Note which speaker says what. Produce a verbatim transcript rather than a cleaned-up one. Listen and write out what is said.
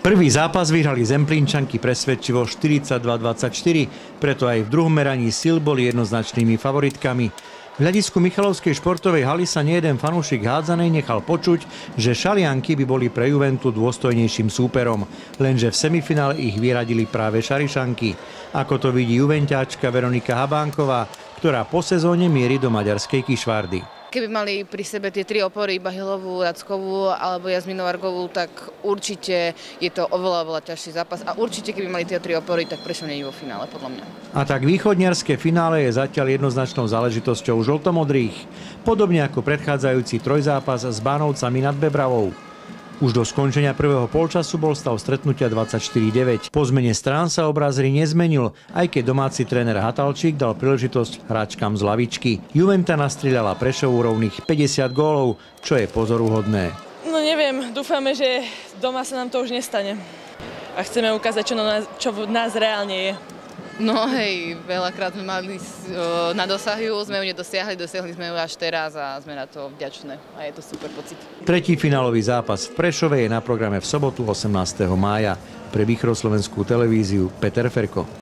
Speaker 1: Prvý zápas vyhrali Zemplínčanky presvedčivo štyridsaťdva dvadsaťštyri, preto aj v druhom meraní síl boli jednoznačnými favoritkami. V hľadisku Michalovskej športovej haly sa nejeden fanúšik hádzanej nechal počuť, že Šalianky by boli pre Juventu dôstojnejším súperom, lenže v semifinále ich vyradili práve Šarišanky. Ako to vidí juventáčka Veronika Habánková, ktorá po sezóne mierí do maďarskej Kišvardy.
Speaker 2: Keby mali pri sebe tie tri opory, Bahilovú, Jackovú alebo Jasminu Vargovú, tak určite je to oveľa, oveľa ťažší zápas a určite keby mali tie tri opory, tak prečo nie vo finále, podľa mňa. A tak východniarske finále je zatiaľ jednoznačnou záležitosťou žltomodrých, podobne ako predchádzajúci trojzápas s Bánovcami nad Bebravou. Už do skončenia prvého polčasu bol stav stretnutia dvadsaťštyri deväť. Po zmene strán sa obraz hry nezmenil, aj keď domáci tréner Hatalčík dal príležitosť hráčkam z lavičky. Juventa nastrieľala Prešovu rovných päťdesiat gólov, čo je pozoruhodné.
Speaker 3: No neviem, dúfame, že doma sa nám to už nestane. A chceme ukázať, čo, nás, čo v nás reálne je.
Speaker 2: No hej, veľakrát sme mali na dosahu, sme ju nedosiahli, dosiahli sme ju až teraz a sme na to vďačné a je to super pocit. Tretí
Speaker 1: finálový zápas v Prešove je na programe v sobotu osemnásteho mája. Pre Východoslovenskú televíziu Peter Ferko.